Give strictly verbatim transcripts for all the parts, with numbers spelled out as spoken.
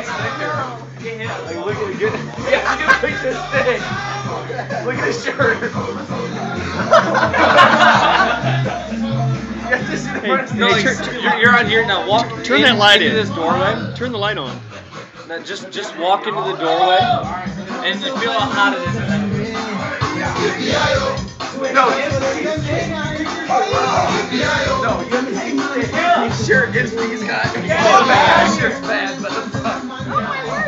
Like, look at it. Get, yeah, look at like this thing. Look at his shirt. You have to see the front of his No, face. like, you're, you're on here now. Walk. Turn in, that light into in. this doorway. Turn the light on. Now just just walk into the doorway and you feel how hot it is. No, you have to see his face. No, you have to see his face. His shirt is he's got. He's Yeah. so bad. His shirt's bad, but the fuck. Oh my word,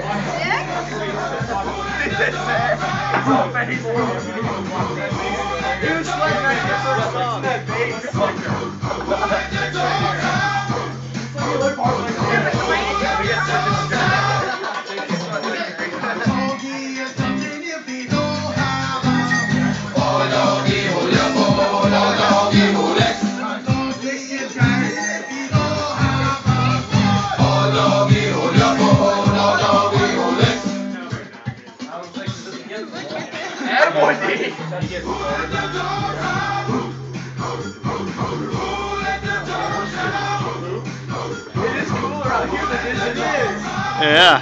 Dick! His face. He was like right here for a song. That face. Attaboy, D. It is cooler out here than it is. Yeah.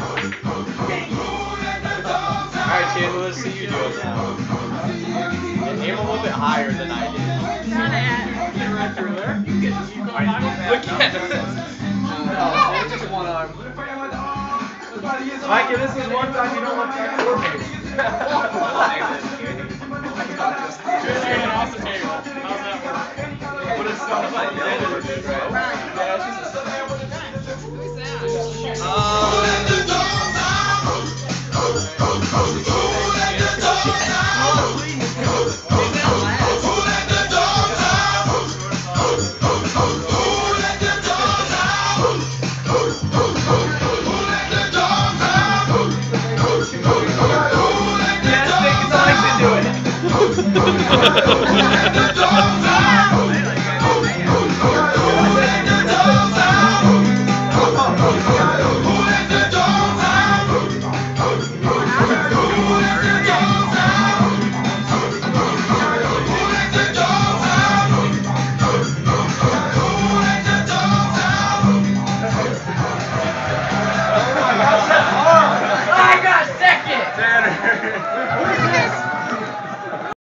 Alright, Chandler, let's see you do it now. And aim a little bit higher than I did. Get right through there. Look at this. No, it's just one arm. Mikey, this is one time you don't look that coordinated. Just getting off the table. How's that work? But it's not like that. Yes, Nick, it's Mike to do it.